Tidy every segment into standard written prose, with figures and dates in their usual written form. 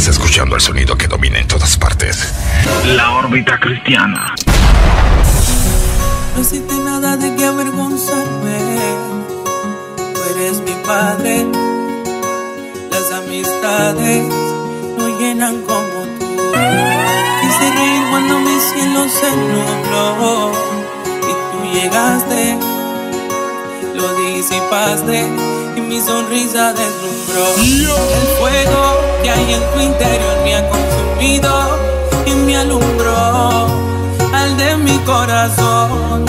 Estás escuchando el sonido que domina en todas partes. La órbita cristiana. No existe nada de que avergonzarme. Tú eres mi padre. Las amistades no llenan como tú. Quise reír cuando mi cielo se nubló y tú llegaste, lo disipaste y mi sonrisa deslumbró. El fuego que hay en tu interior me ha consumido y me alumbró al de mi corazón.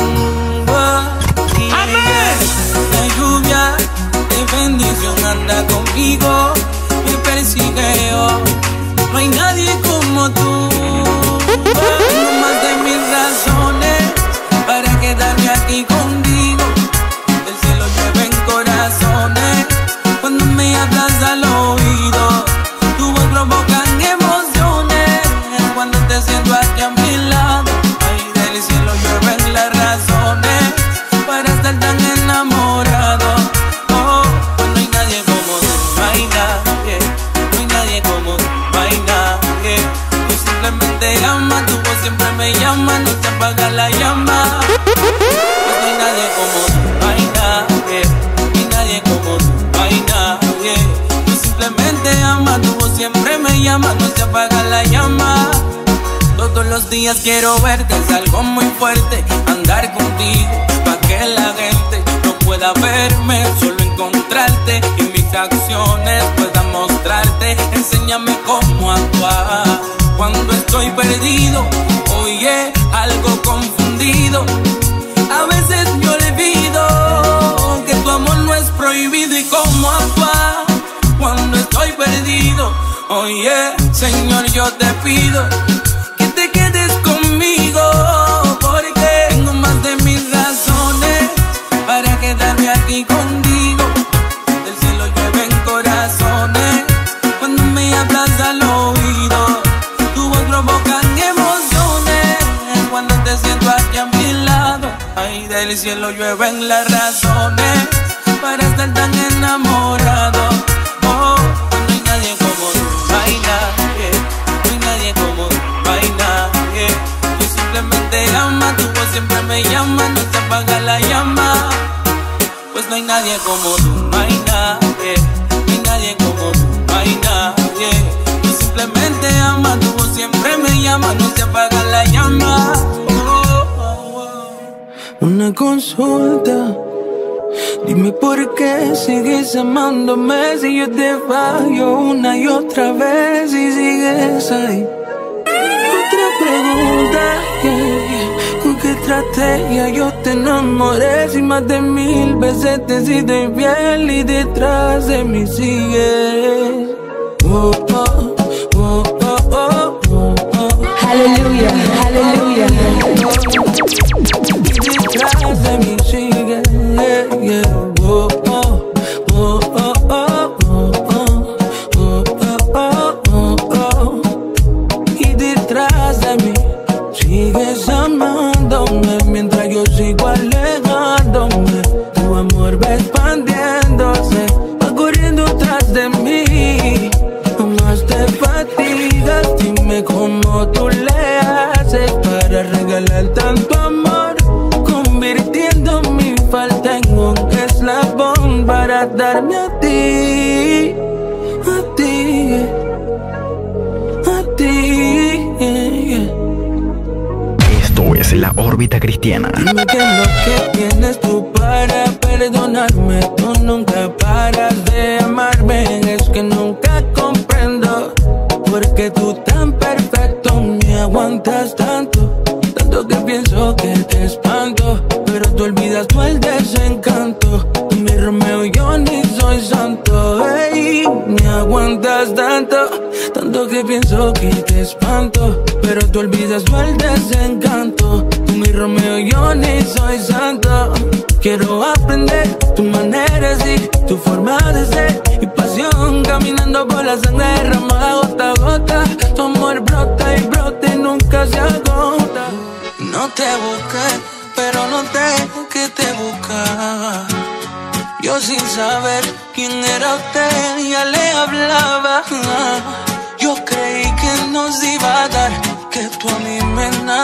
La lluvia de bendición anda conmigo, me persigue yo. No hay nadie como tú. Tengo más de 1000 razones para quedarme aquí contigo. El cielo llueve en corazones cuando me hablas al oído. Tu voz provoca emociones cuando te siento aquí a mi lado. Ay, del cielo llueven las razones para estar tan enamorado. Oh, pues no hay nadie como tú, no hay nadie, no hay nadie como tú, no hay nadie. Tú simplemente llamas, tu voz siempre me llama, no se apaga la llama. Pues no hay nadie como tú, no hay nadie, no hay nadie como tú, no hay nadie. Tú simplemente amas, tu voz siempre me llama, no se apaga la llama. Todos los días quiero verte, es algo muy fuerte andar contigo, pa' que la gente no pueda verme, solo encontrarte y mis acciones puedan mostrarte. Enséñame cómo actuar cuando estoy perdido, oye, algo confundido. A veces me olvido que tu amor no es prohibido y cómo actuar cuando estoy perdido. Oye, Señor, yo te pido que te quedes conmigo, porque tengo más de 1000 razones para quedarme aquí contigo. Del cielo llueven corazones cuando me hablas al oído. Tu voz provoca emociones cuando te siento aquí a mi lado. Ay, del cielo llueven las razones para estar tan enamorado. Oh, no hay nadie como tú, no hay nadie, no hay nadie como tú, no hay nadie. Tú simplemente amas, tu voz siempre me llama, no se apaga la llama. Pues no hay nadie como tú, no hay nadie, no hay nadie como tú, no hay nadie. Tú simplemente amas, tu voz siempre me llama, no se apaga la llama. Una consulta, dime por qué sigues amándome si yo te fallo una y otra vez y sigues ahí. Otra pregunta, ¿con qué estrategia yo te enamoré si más de 1000 veces te he sido infiel y detrás de mí sigues? Oh, oh, oh, oh, oh, oh, oh. Aleluya, aleluya. Detrás de mí sigue, yeah. Oh, oh, oh, oh, oh, oh, oh, oh, oh, oh. Y detrás de mí sigues amándome mientras yo sigo alejándome. Tu amor va expandiéndose, va corriendo tras de mí. Jamás te fatigas, dime cómo tú le haces para regalar tanto amor, convirtiendo mi falta en un eslabón para darme a ti, a ti, a ti. Esto es La Órbita Cristiana. Dime qué es lo que tienes tú para perdonarme. Tú nunca paras de amarme. Es que nunca comprendo por qué tú tan perfecto me aguantas tanto. Tanto que pienso que te espanto, pero tú olvidas tú el desencanto. Tú mi Romeo, yo ni soy santo. Hey, me aguantas tanto, tanto que pienso que te espanto, pero tú olvidas tú el desencanto. Tú mi Romeo, yo ni soy santo. Quiero aprender tu manera de ser, tu forma de ser y pasión, caminando por la sangre derramada gota a gota. Tu amor brota y brota y nunca se agota. No te busqué, pero noté que te buscaba. Yo sin saber quién era usted ya le hablaba. Yo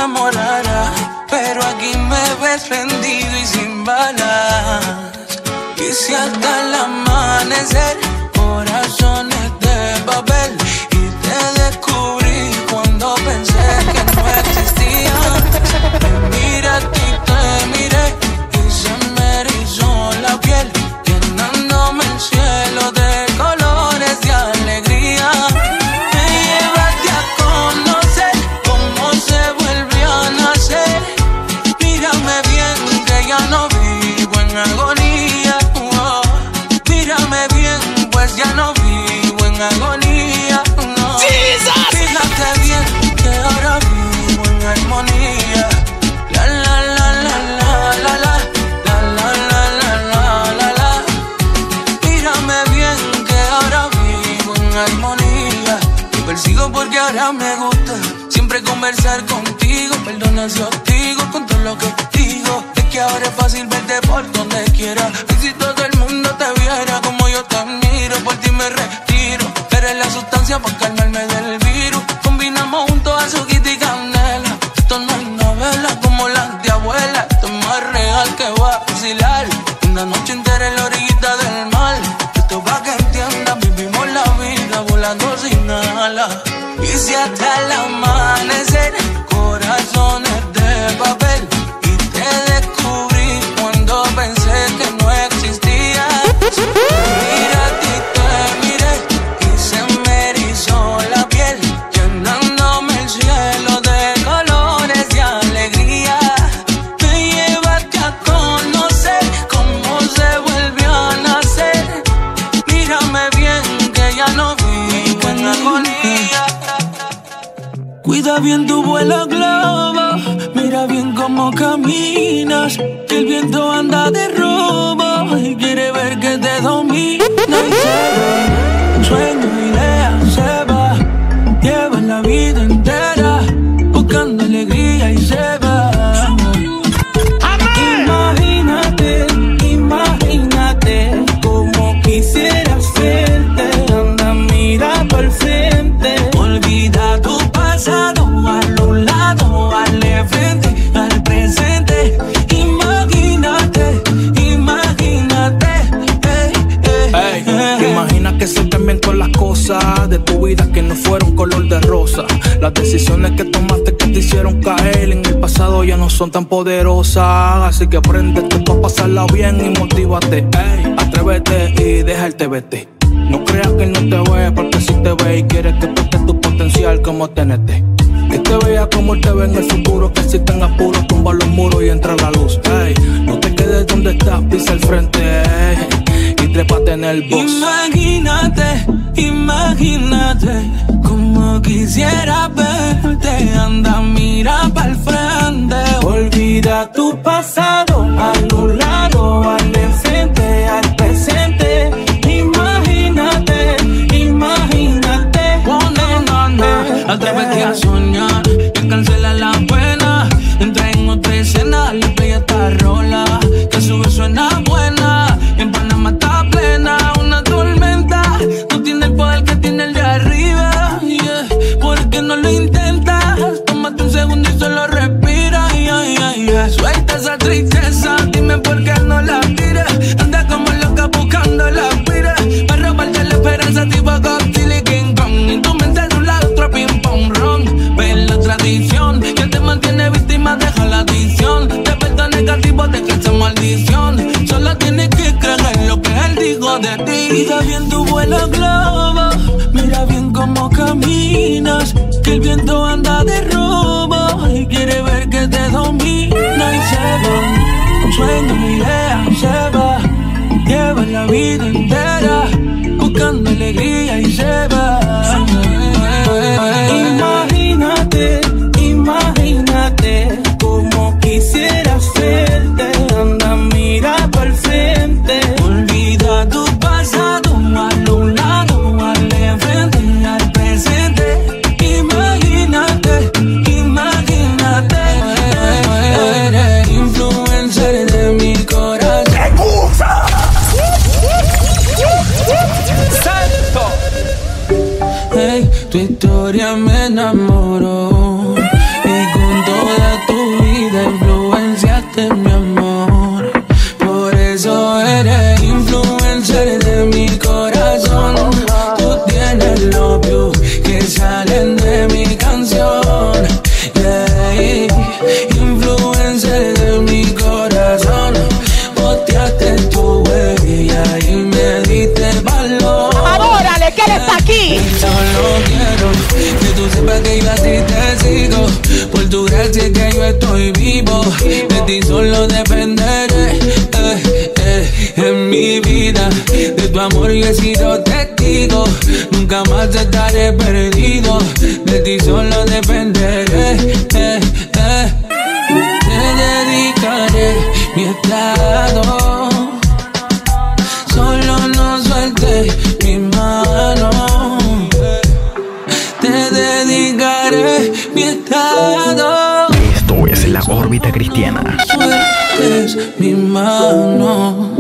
enamorara, pero aquí me ves rendido y sin balas. Y si hasta el amanecer, corazones de papel, y te descubrí cuando pensé que no existía. Me miraste y te miré y se me erizó la piel, llenándome el cielo de colores de alegría. Me llevaste a conocer cómo se volvió a nacer. Mírame bien que ya no vivo en agonía. Oh, mírame bien pues ya no vivo en agonía. No. Fíjate bien que ahora vivo en armonía. La la la la la la la. La la la la la la la. Mírame bien que ahora vivo en armonía. Te persigo porque ahora me gusta siempre conversar contigo. Perdona si hostigo con todo lo que digo. Es que ahora es fácil verte por donde quiera. Y si todo el mundo te viera como yo te admiro, por ti me retiro. Eres la sustancia para calmarme del virus. Combinamos juntos azúcar y canela. Esto no es novela como las de abuela. Esto es más real que vacilar. Una noche entera en la orillita del mar. Esto pa' que entiendas, vivimos la vida volando sin alas. Y si hasta el amanecer, corazones de papel, y te descubrí cuando pensé que no existía. Mírate y te miré y se me erizó la piel, llenándome el cielo de colores de alegría. Me llevaste a conocer cómo se volvió a nacer. Mírame bien que ya no vivo en agonía. Cuida bien tu vuelo globo, mira bien cómo caminas, que el viento anda de robo y quiere ver que te domina y se va. Un sueño, idea, se va, lleva la vida entera buscando alegría y se va. Imagínate, imagínate cómo quisieras verte, anda, mira por frente. Olvida tu pasado, a un lado, al frente, al presente. Imagínate, imagínate. Imagina que se cambien todas las cosas de tu vida que no fueron color de rosa. Las decisiones que tomaste que te hicieron caer en el pasado ya no son tan poderosas. Así que apréndete pa' pasarla bien y motívate. Atrévete y deja el TBT. No creas que él no te ve, porque si te ve y quiere que toque tu potencial como TNT. Que te vea como él te ve en el futuro, que si tengas apuro tumba los muros y entra la luz. No te quedes donde estás, pisa el frente y trépate en el box. Imagínate, imagínate como quisiera verte, anda, mira pa'l frente. Olvida tu pasado, al un lado, al enfrente, al presente. Imagínate, imagínate. Oh, no, no, no. Atrévete a soñar y cancela la pena. Entra en otra escena, dale play a esta rola, que su beso suena buena. En Panamá está plena una tormenta. No tiene el poder que tiene el de arriba, yeah. ¿Por qué no lo intentas? Tómate un segundo y solo respira, yeah, yeah, yeah. Suelta esa tristeza, dime por qué no la tires. Anda como loca buscando la pira, para robarte la esperanza tipo Godzilla y King Kong. Y tu mente de un lado, otro ping pong ron. Ves la tradición que te mantiene víctima, deja la adicción. Te vuelto negativo, deja esa maldición. Solo tienes que creer en lo que él dijo de ti. Mira bien tu vuelo globo, mira bien cómo caminas, que el viento anda de robo y quiere ver que te domina y se va. Un sueño, idea, se va, lleva la vida entera buscando alegría y se va. Imagínate, imagínate cómo quisieras verte, anda, mira por frente. Olvida tu pasado, al un lado, al enfrente, al presente. Imagínate, imagínate. Eres influencer de mi corazón. ¡Santo! Hey, tu historia me enamoró y con toda vida influenciaste mi amor. Por eso eres influencer de mi corazón. Tú tienes los views que salen de mi canción. Yeah. Influencer de mi corazón. Posteaste tu huella y me diste valor. ¡Órale, que eres aquí! Solo quiero que tú sepas que yo a ti te sigo. Por tu gracia es que yo estoy vivo. De ti solo dependeré. En mi vida, de tu amor yo he sido testigo. Nunca más estaré perdido. De ti solo dependeré. Te dedicaré mi estado. Solo no sueltes mi mano. Te dedicaré mi estado. Esto es La Órbita Cristiana. Sueltes mi mano.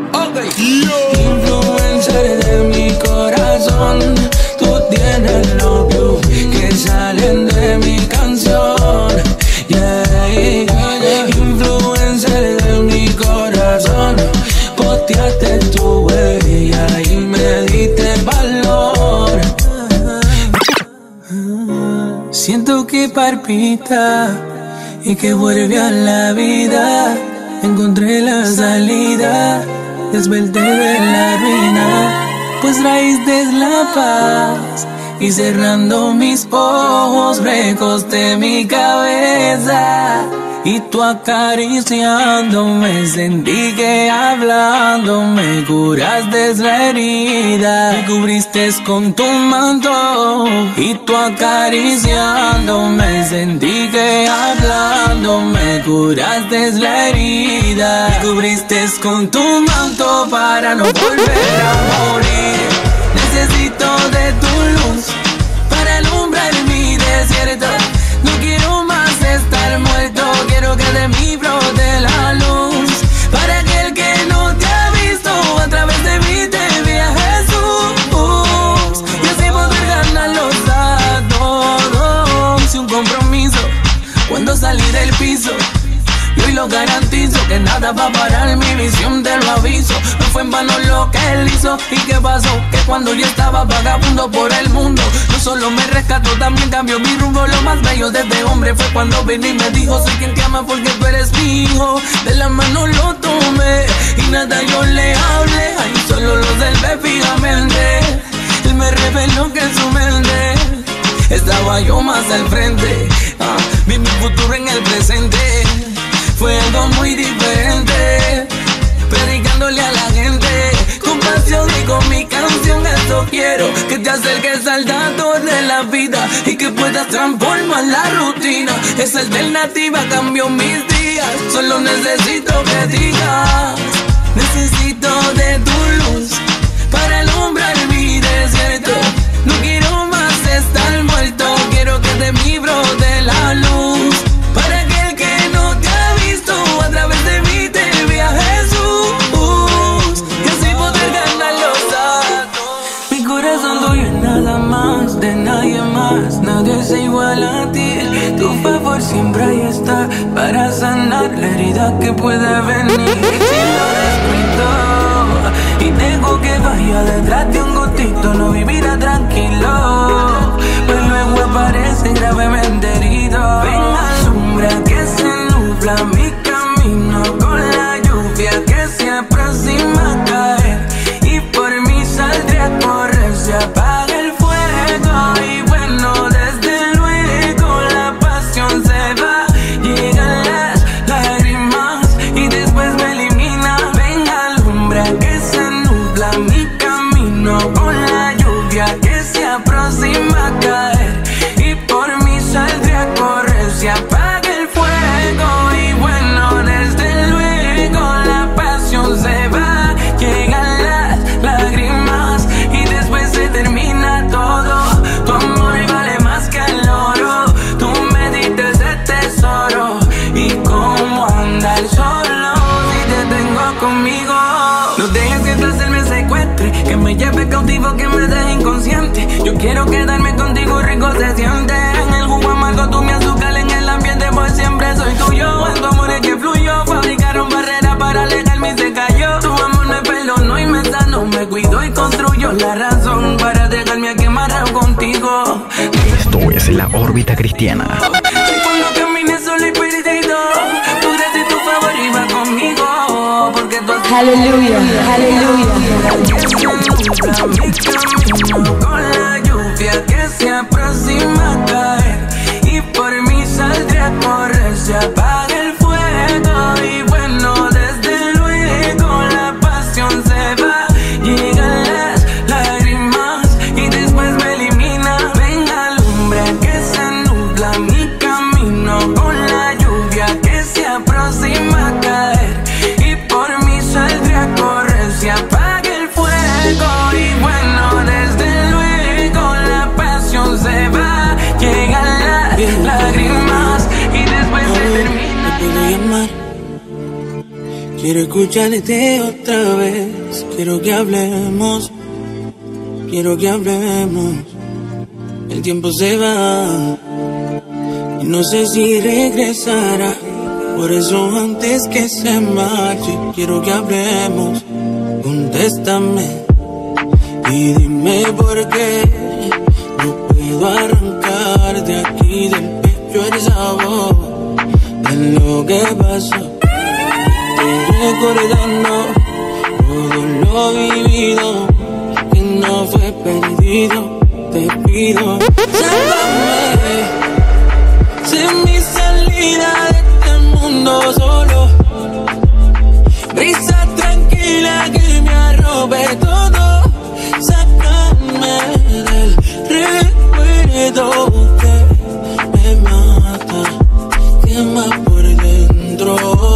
Influencer de mi corazón. Tú tienes los views que salen de mi canción. Yeah. Influencer de mi corazón. Posteaste tu huella y me diste valor. Siento que palpita y que vuelve a la vida. Encontré la salida, desperté de la ruina, pues raíz de la paz. Y cerrando mis ojos recosté mi cabeza. Y tú acariciándome sentí que hablando me curaste la herida. Me cubriste con tu manto. Y tú acariciándome sentí que hablando me curaste la herida. Me cubriste con tu manto para no volver a morir. Necesito de tu luz para alumbrar mi desierto. No quiero más estar muerto, quiero que de mí brote la luz. Para aquel que no te ha visto, a través de mí te vea Jesús. Y así poder ganarlos a todos. Hice un compromiso cuando salí del piso. Y hoy lo garantizo que nada va a parar mi visión, te lo aviso. No fue en vano lo que él hizo. ¿Y qué pasó? Que cuando yo estaba vagabundo por el mundo, no solo me rescató, también cambió mi rumbo. Lo más bello de este hombre fue cuando vino y me dijo: soy quien te ama porque tú eres mi hijo. De la mano lo tomé y nada yo le hablé. Ahí solo lo observé fijamente. Él me reveló que en su mente estaba yo más al frente. Vi mi futuro en el presente. Fue algo muy diferente, predicándole a la gente con pasión y con mi canción. Esto quiero, que te acerques al dato de la vida y que puedas transformar la rutina. Esa alternativa cambió mis días. Solo necesito que digas: necesito de tu luz para alumbrar mi desierto. No quiero más estar muerto, quiero que de mí brote la luz. Para aquel que no te ha visto, a través de mí te vea Jesús. Y así poder ganar los datos. Mi corazón tuyo es nada más, de nadie más. Nadie se iguala a ti. Tu favor siempre ahí está para sanar la herida que puede venir. Si lo descuido y dejo que vaya detrás de un gotito, no vivirá tranquilo, pues luego aparece gravemente herido. Ven, alumbra que se nubla mi camino con la lluvia que se aproxima a caer. Y por mí saldré a correr, se apaga el fuego. Y bueno, desde luego la pasión se va. Llegan las lágrimas y después me elimina. Ven, alumbra que se nubla mi camino con la lluvia que se aproxima a caer. Y por mí saldré a correr, se apaga el fuego. Y bueno, desde luego la pasión se va. Llegan las lágrimas y después se termina todo. Tu amor vale más que el oro. Tú me diste ese tesoro. Y cómo andar solo si te tengo conmigo. No dejes que el placer me secuestre, que me lleve cautivo, que me deje inconsciente. Yo quiero quedarme contigo, rico se siente. En el jugo amargo tú me azúcar, en el ambiente por siempre soy tuyo. dio la razón para dejarme aquí amarrado contigo. Esto es la órbita cristiana. Y cuando caminé solo y perdido, tu gracia y tu favor iba conmigo. Porque tú has Aleluya, aleluya. con la lluvia que se aproxima a caer, y por mí saldré a correr, se apaga el fuego. Y bueno, desde luego la pasión se va, llegan las lágrimas y después me elimina. Ven, alumbra que se nubla mi camino, con la lluvia que se aproxima a caer, y por mí saldré a correr, se apaga el fuego. Y bueno, desde luego la pasión se va, llegan las lágrimas y después se termina. Te puedo llamar, quiero escucharte otra vez, quiero que hablemos, el tiempo se va y no sé si regresará. Por eso antes que se marche, quiero que hablemos, contéstame y dime por qué no puedo arrancar de aquí del pecho el sabor de lo que pasó. Estoy recordando todo lo vivido, que no fue perdido. Te pido, sálvame, sé mi salida de este mundo solo. Brisa tranquila que me arrope todo. Sácame del recuerdo que me mata, quema por dentro.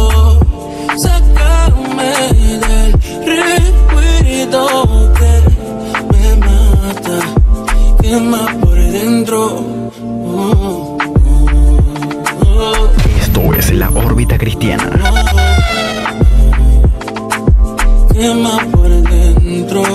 Sácame del recuerdo que me mata, quema por dentro. Esto es la órbita cristiana. Quema por dentro.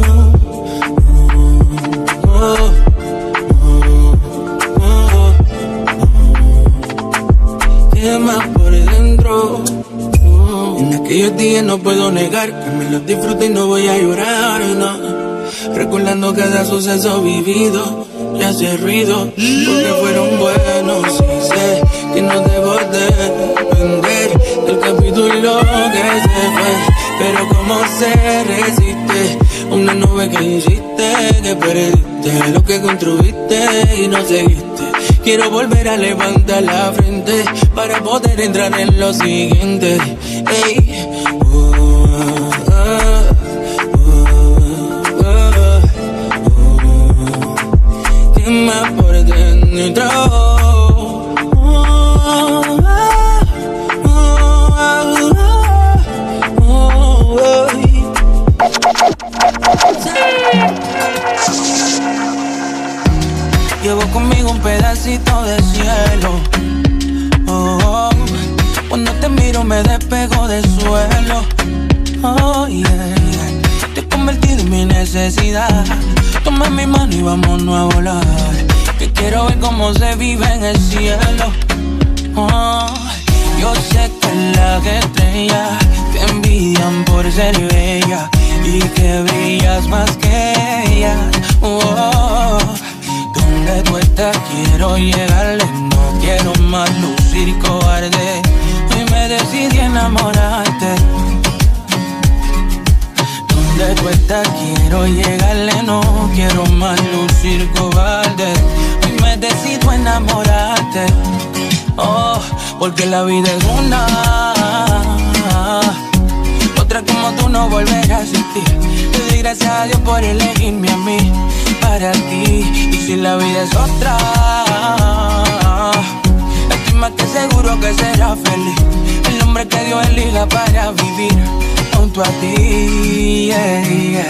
Quema por dentro. En aquellos días no puedo negar que me los disfruto y no voy a llorar, no. Recordando cada suceso vivido, que hace ruido, porque fueron buenos. Y sé que no debo depender del capítulo que se fue, pero cómo se resiste una nube que hiciste, que perdiste lo que construiste y no seguiste. Quiero volver a levantar la frente para poder entrar en lo siguiente. Ey, quema por dentro. Llevo conmigo un pedacito de cielo. Oh, oh. Cuando te miro me despego del suelo. Oh, yeah, yeah. Te he convertido en mi necesidad. Toma mi mano y vámonos a volar, que quiero ver cómo se vive en el cielo. Oh, yo sé que las estrellas te envidian por ser bella y que brillas más que ellas. Oh, donde tú estás quiero llegarle, no quiero más lucir cobarde. Hoy me decidí enamorarte. Donde tú estás quiero llegarle, no quiero más lucir cobarde. Hoy me decido enamorarte. Oh, porque la vida es una, otra como tú no volverá a existir. Le doy gracias a Dios por elegirme a mí, para ti. Y si la vida es otra, estoy más que seguro que será feliz. El hombre que Dios elija para vivir junto a ti, yeah, yeah.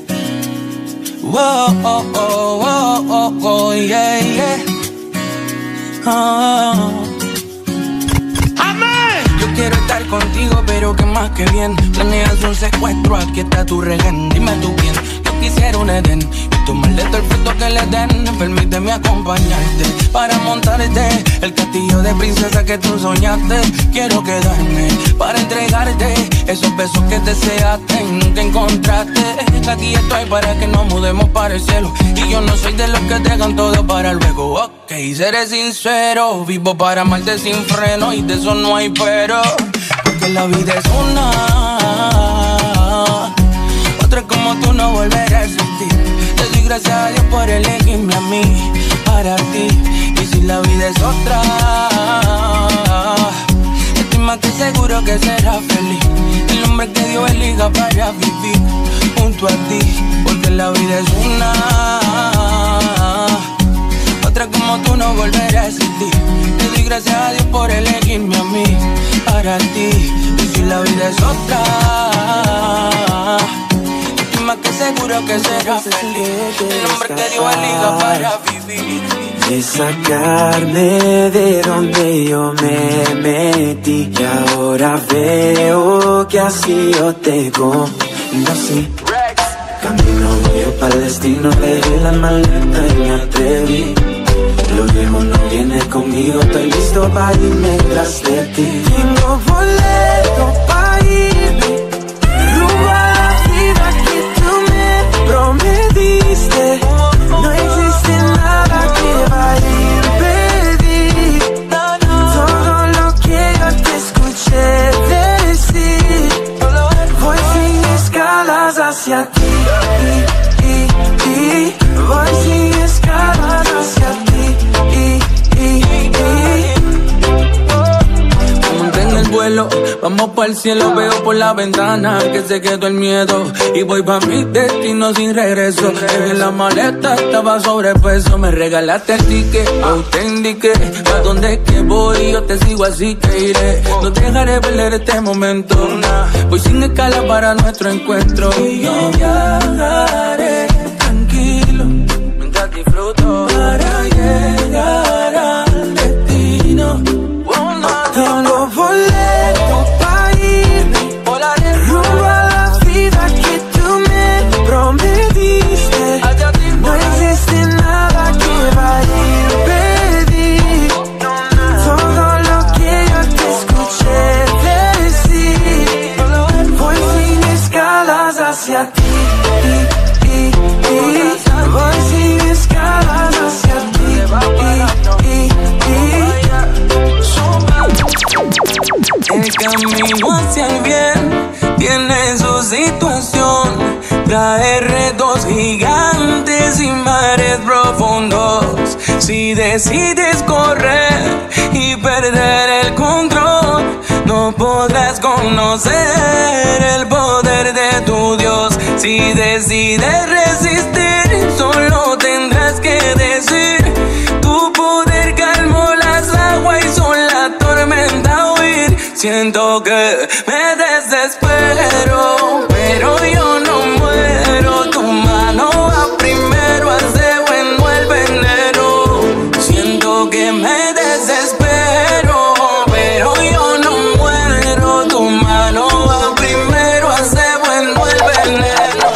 Whoa, oh, oh, oh, oh, oh, yeah, yeah. Oh. Amén. Yo quiero estar contigo, pero que más que bien. Planeas un secuestro, aquí está tu rehén. Dime tú quién. Yo quisiera un Edén y tomarle todo el fruto que le den. Permíteme acompañarte para montarte el castillo de princesa que tú soñaste. Quiero quedarme para entregarte esos besos que deseaste y nunca encontraste. Aquí estoy para que nos mudemos para el cielo, y yo no soy de los que dejan todo para luego. Ok, seré sincero, vivo para amarte sin freno y de eso no hay pero. Porque la vida es una, otra como tú no volveré a existir. Te doy gracias a Dios por elegirme a mí, para ti. Y si la vida es otra, estoy más que seguro que serás feliz. El hombre que Dios elija para vivir junto a ti. Porque la vida es una, otra como tú no volveré a existir. Te doy gracias a Dios por elegirme a mí, para ti. Y si la vida es otra, estoy más que seguro que serás feliz. El hombre que Dios elija para vivir. De sacarme de donde yo me metí, y ahora veo que así yo te conocí. Camino yo para el destino, dejé la maleta y me atreví. Lo viejo no viene conmigo, estoy listo para irme tras de ti. Tengo boleto para irme rumbo a la vida que tú me prometiste. No existe nada que vaya a impedir todo lo que yo te escuché decir. Voy sin escalas hacia ti, voy sin escalas hacia ti. Monté en el vuelo, vamos para el cielo, veo por la ventana que se quedó el miedo y voy pa' mi destino sin regreso. Dejé la maleta, estaba sobrepeso, me regalaste el ticket, yo te indiqué a dónde es que voy, yo te sigo así que iré. No dejaré perder este momento, voy sin escala para nuestro encuentro y yo viajaré tranquilo mientras disfruto para llegar al destino. Tengo boleto pa' irme rumbo a la vida que tú me prometiste. No existe nada que vaya a impedir todo lo que yo te escuché decir. Voy sin escalas hacia ti, voy sin escalas hacia ti. El camino hacia el bien tiene su situación, trae retos gigantes y mares profundos. Si decides correr y perder el control, no podrás conocer el poder de tu Dios. Si decides resistir, solo tendrás que decir: tu poder calmó las aguas y son la tormenta huir. Siento que me desespero, pero yo no muero. Tu mano va primero, hace bueno el veneno. Siento que me desespero, pero yo no muero. Tu mano va primero, hace bueno el veneno.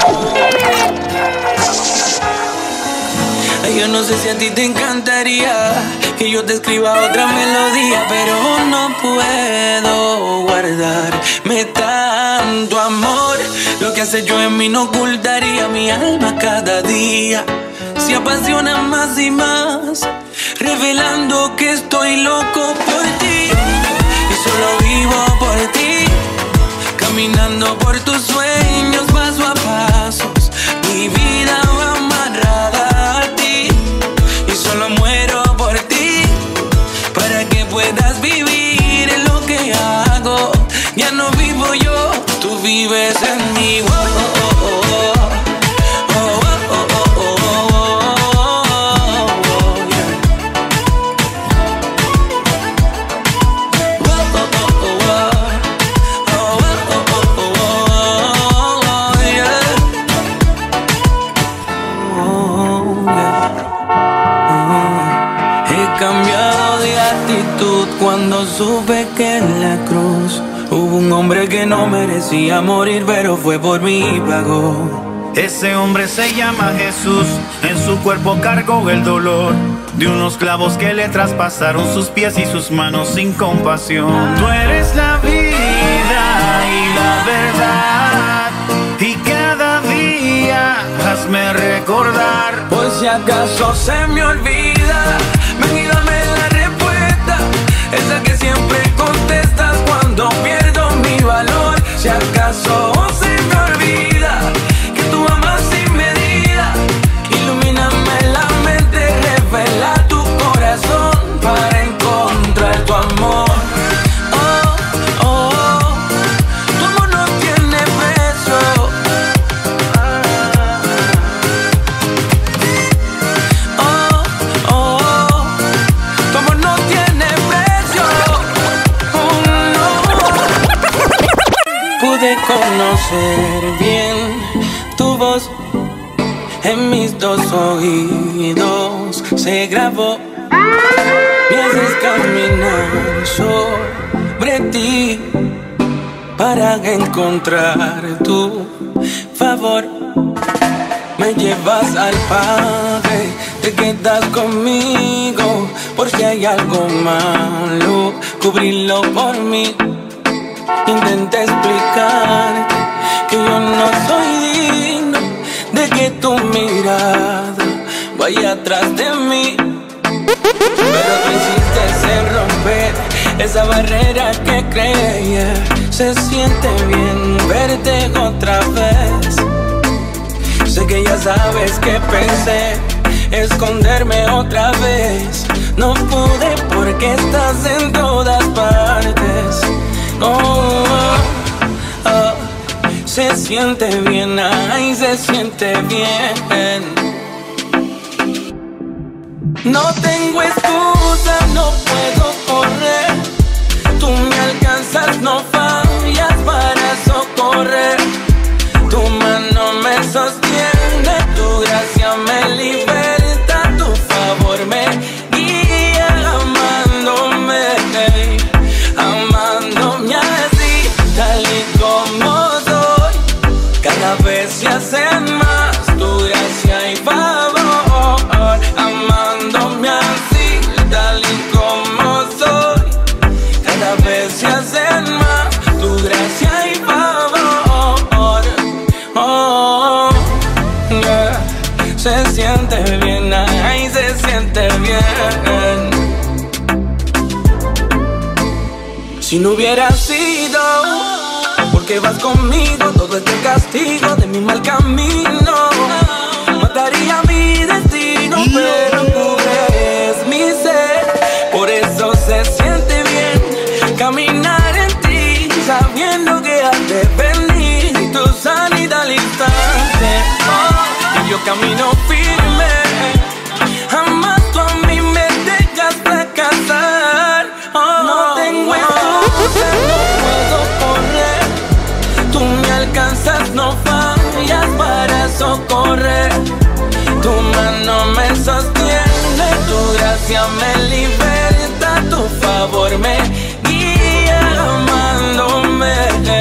Ay, yo no sé si a ti te encantaría que yo te escriba otra melodía, pero no puedo guardarme tanto amor. Lo que hace yo en mí no ocultaría. Mi alma cada día se apasiona más y más, revelando que estoy loco por ti. Y solo vivo por ti, caminando por tus sueños paso a paso. Mi vida va amarrada a ti y solo muero por ti, para que puedas vivir en lo que hago. Ya no vivo yo, tú vives en mí. Oh, oh, oh, oh. Cuando supe que en la cruz hubo un hombre que no merecía morir, pero fue por mí y pagó Ese hombre se llama Jesús, en su cuerpo cargó el dolor de unos clavos que le traspasaron sus pies y sus manos sin compasión. Tú eres la vida y la verdad, y cada día hazme recordar. Por si acaso se me olvida, ven y dame la respuesta, esa que siempre contestas cuando pierdo mi valor. Si acaso se me olvida que tú amas sin medida, ilumíname la mente, revela tu corazón para encontrar tu amor. Oh, oh, oh, tu amor no tiene precio. Oh, oh, oh, tu amor no tiene precio. Oh, no. Pude conocer bien tu voz en mis dos oídos, se grabó. Me haces caminar sobre ti para encontrar tu favor. Me llevas al Padre, te quedas conmigo, por si hay algo malo, cubrirlo por mí. Intenté explicarte que yo no soy digno de que tu mirada vaya atrás de mí, pero tú insistes en romper esa barrera que creía. Se siente bien verte otra vez. Sé que ya sabes que pensé esconderme otra vez. No pude porque estás en todas partes. Oh, oh, se siente bien, ay, se siente bien. No tengo excusa, no puedo correr. Tú me alcanzas, no fallas para socorrer. Tu mano me sostiene, tu gracia me liberta, tu favor me guía, amándome, amándome así, tal y como soy. Cada vez se hacen más tu gracia y favor, amándome así, tal y como soy. Cada vez se hacen más tu gracia y favor. Oh, yeah. Se siente bien, ay, se siente bien. Si no hubiera sido porque vas conmigo, todo este castigo de mi mal camino mataría mi destino, pero cubres mi ser. Por eso se siente bien caminar en ti, sabiendo que has de venir y tu salida al instante. Oh, y yo camino firme, jamás tú a mí me dejas fracasar. Oh, no tengo excusa, no puedo correr. Tú me alcanzas, no fallas para socorrer. Tu mano me sostiene, tu gracia me liberta, tu favor me guía, amándome,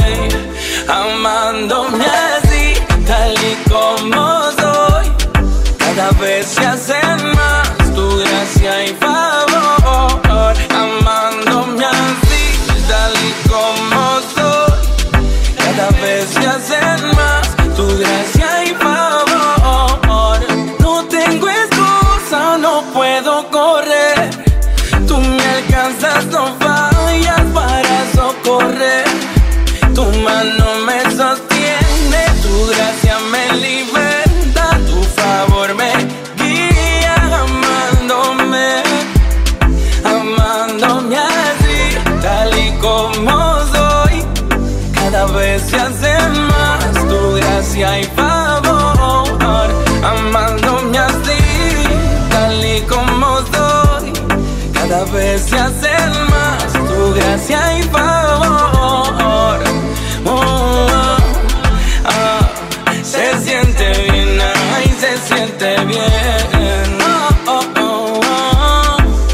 amándome así, tal y como soy. Cada vez se hacen más tu gracia y favor, amándome así, tal y como soy. Cada vez se hacen más tu gracia y favor. No tengo excusa, no puedo correr. Tú me alcanzas, no fallas para socorrer. Tu mano me sostiene, tu gracia me liberta, tu favor me guía, amándome, amándome así, tal y como soy. Cada vez se hacen más tu gracia y favor, amándome así, tal y como soy. Cada vez se hacen más tu gracia y favor. Oh, oh, oh. Se siente bien, ay, se siente bien. Oh, oh, oh, oh.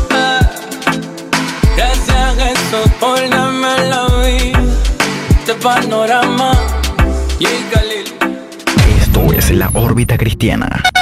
Gracias a Jesús por darme la vida, este panorama. Y Khalil. Esto es la órbita cristiana.